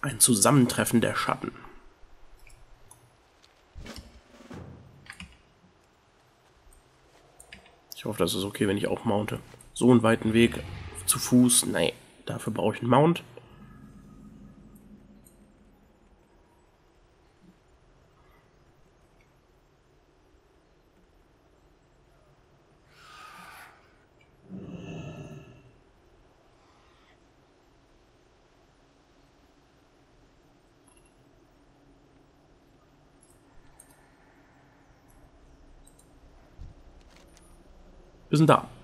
Ein Zusammentreffen der Schatten. Ich hoffe, das ist okay, wenn ich auch mounte. So einen weiten Weg zu Fuß, nee, dafür brauche ich einen Mount. Wir sind da.